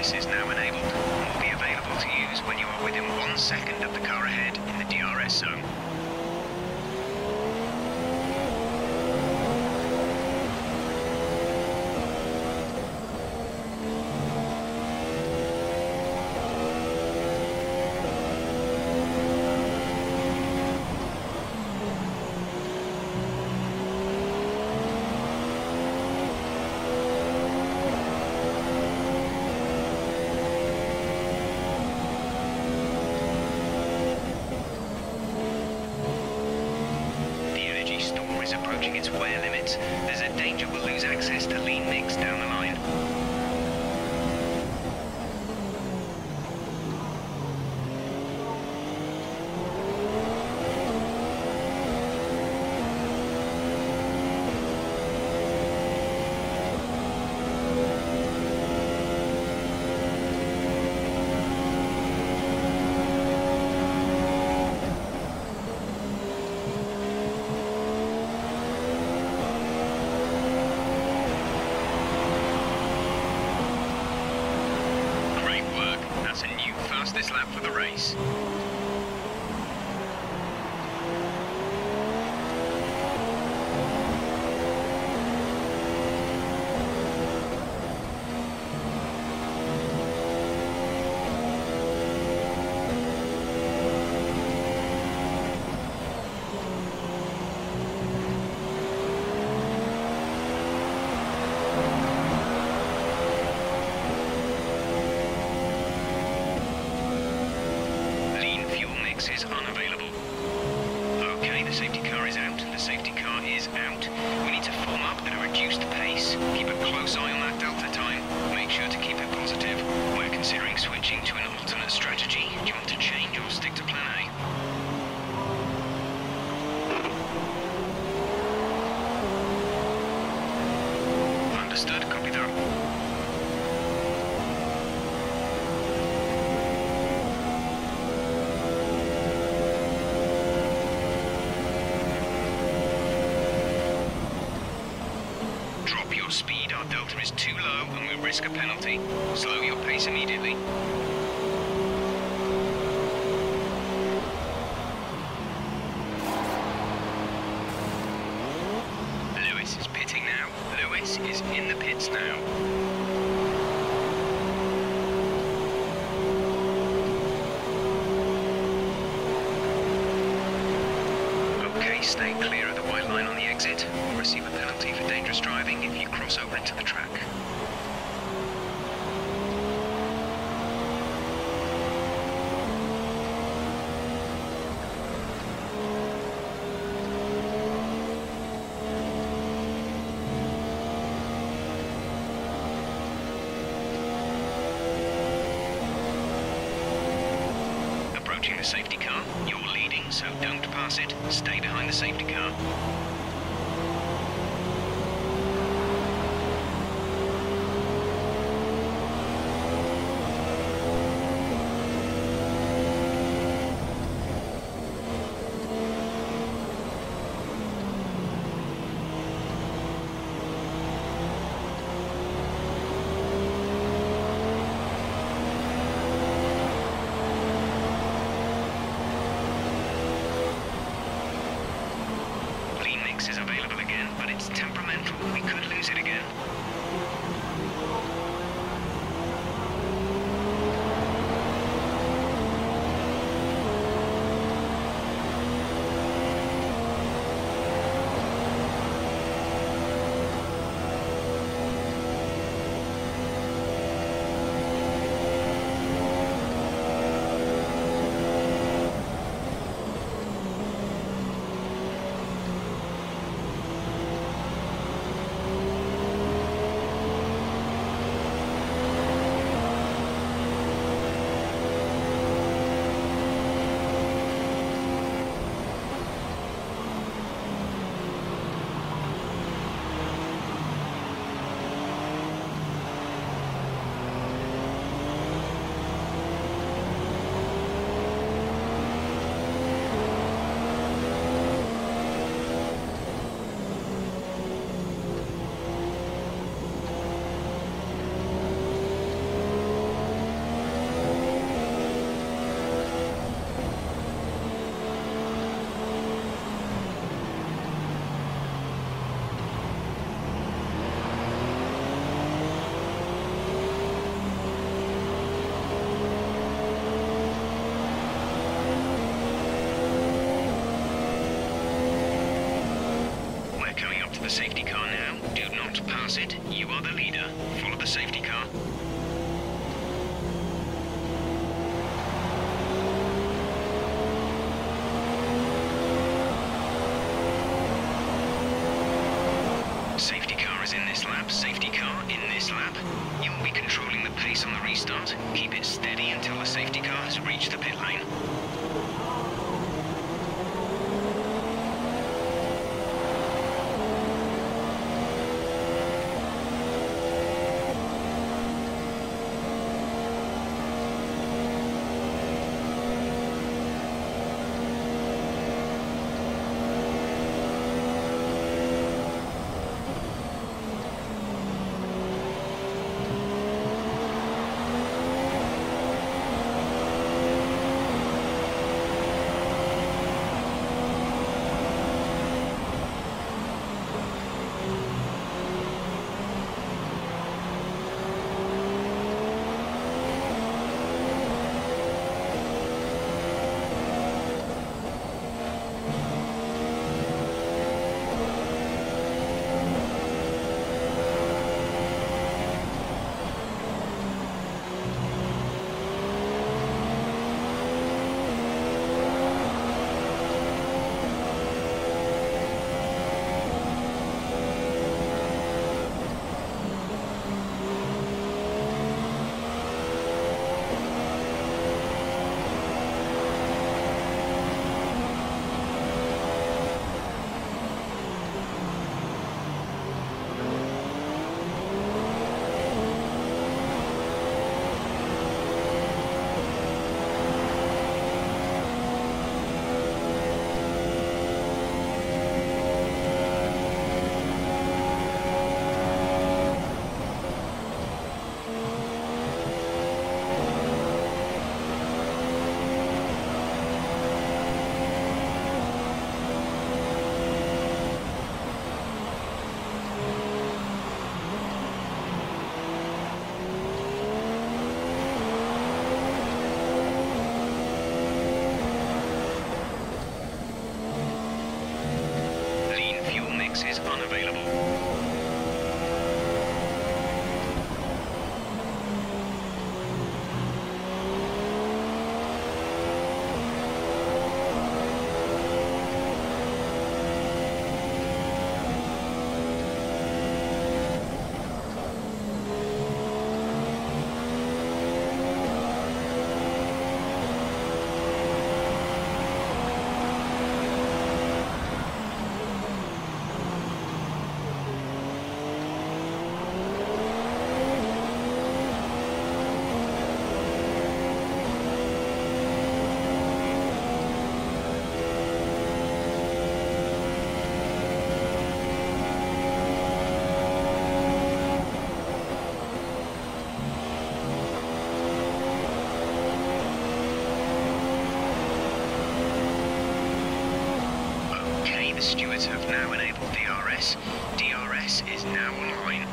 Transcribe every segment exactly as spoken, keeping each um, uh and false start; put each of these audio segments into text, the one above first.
S is now enabled and will be available to use when you are within one second of the car ahead in the D R S zone. Approaching its wear limits, there's a danger we'll lose access to lean mix down the line. This lap for the race. Is unavailable. Okay, the safety car is out. The safety car is out. We need to form up at a reduced pace. Keep a close eye on that delta time. Make sure to keep it positive. We're considering switching to an alternate strategy. Do you want to change or stick to plan A? Understood. Copy that. Speed, our delta is too low and we risk a penalty. Slow your pace immediately. Lewis is pitting now. Lewis is in the pits now. Okay, stay clear of the white line on the exit. You'll receive a penalty for dangerous driving if you cross over into the track. Approaching the safety car, you're leading, so don't pass it. Stay behind the safety car. pass it. You are the leader. Follow the safety car. Safety car is in this lap. Safety car in this lap. You will be controlling the pace on the restart. Keep it steady until the safety car has reached the pit lane. Is unavailable. The stewards have now enabled D R S. D R S is now online.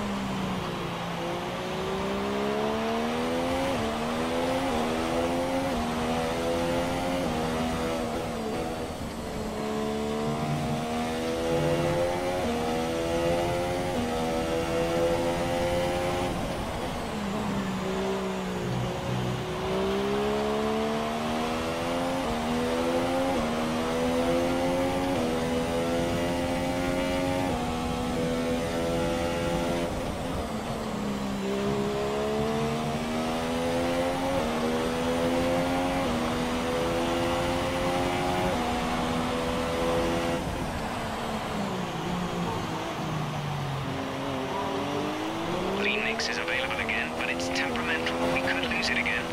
Is available again, but it's temperamental. We could lose it again.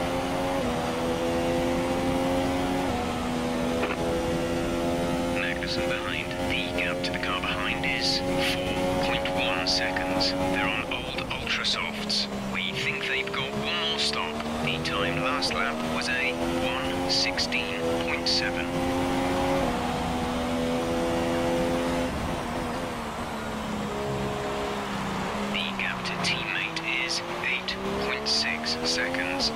Magnussen behind. The gap to the car behind is four point one seconds. They're on old ultra softs. We think they've got one more stop. The time last lap was a one sixteen point seven. eight point six seconds.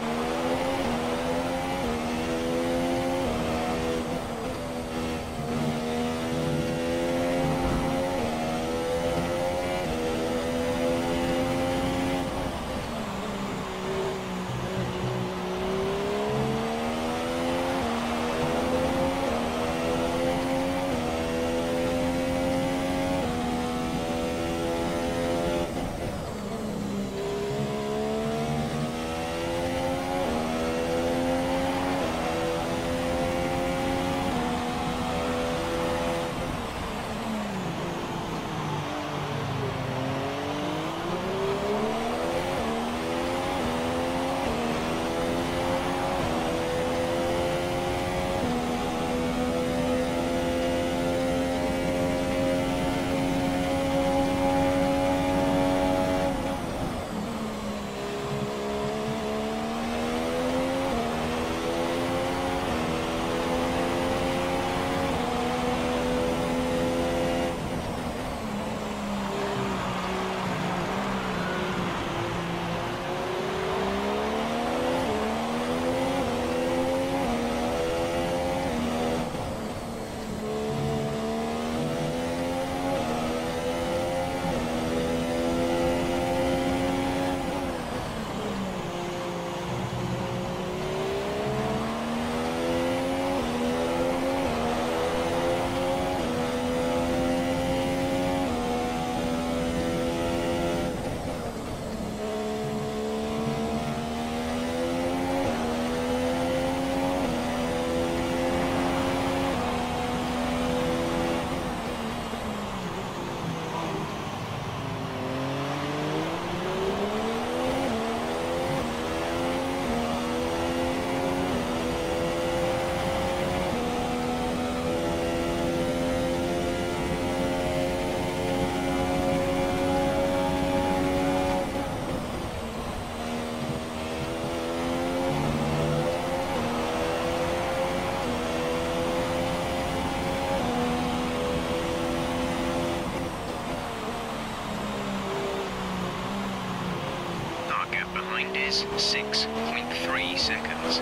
behind is six point three seconds.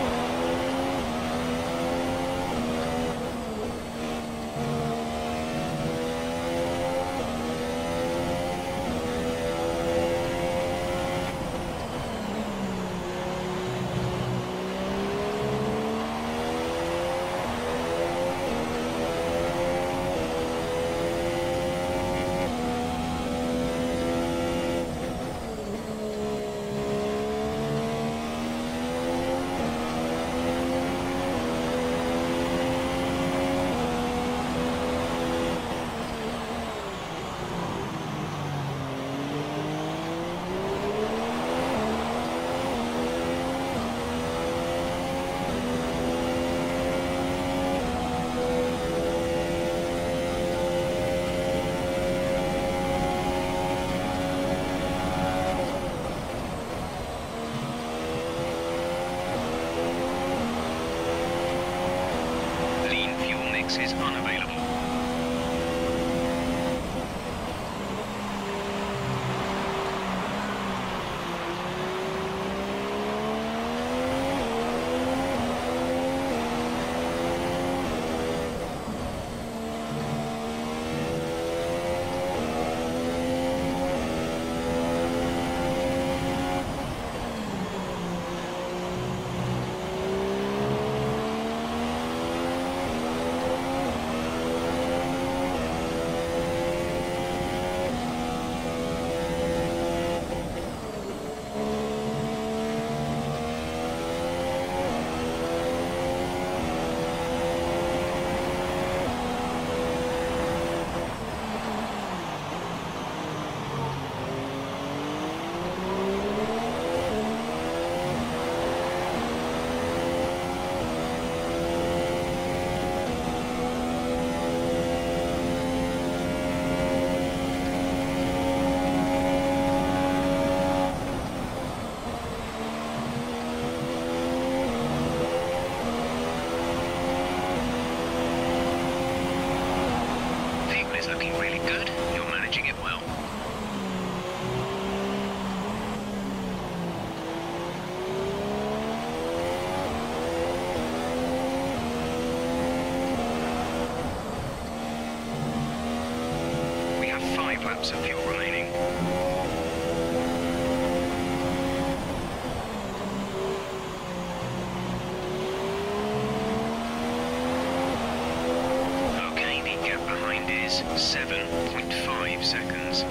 Is unavailable. Looking really good. You're managing it well. We have five laps of fuel remaining. seven point five seconds.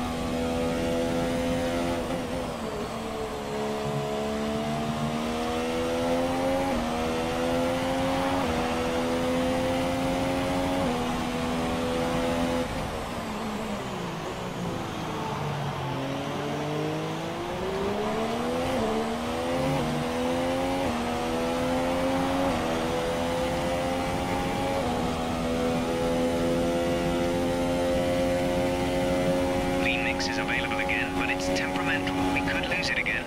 Is available again, but it's temperamental. We could lose it again.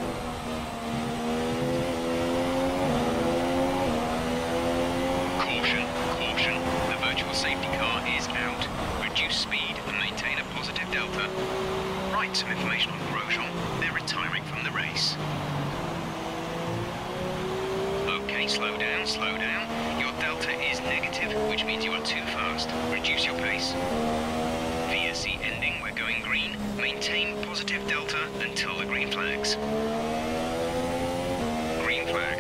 Caution, caution. The virtual safety car is out. Reduce speed and maintain a positive delta. Right, some information on Grosjean. They're retiring from the race. Okay, slow down, slow down. Your delta is negative, which means you are too fast. Reduce your pace. V S C ending, we're going green. Maintain positive delta until the green flags. Green flag.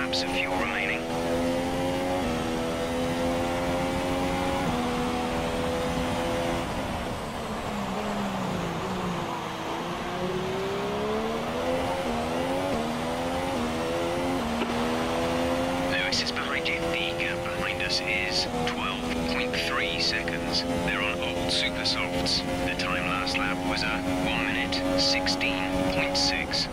laps of fuel remaining. Lewis is behind you. The gap behind us is twelve point three seconds. They're on old super softs. The time last lap was a one minute sixteen point six.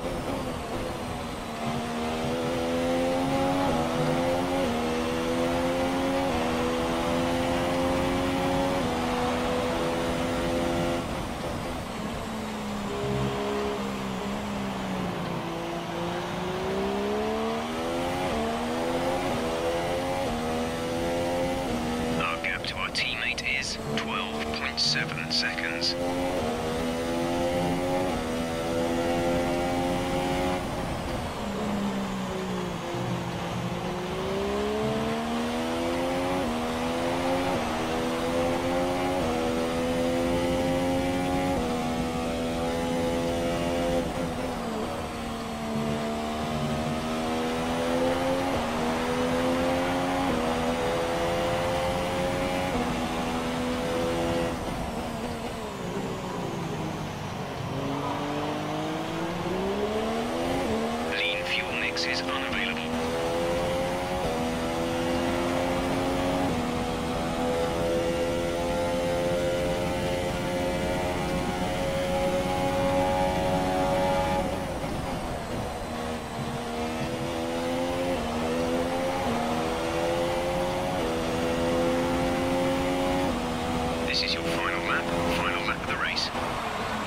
To our teammate is twelve point seven seconds. Is unavailable. This is your final lap, final lap of the race.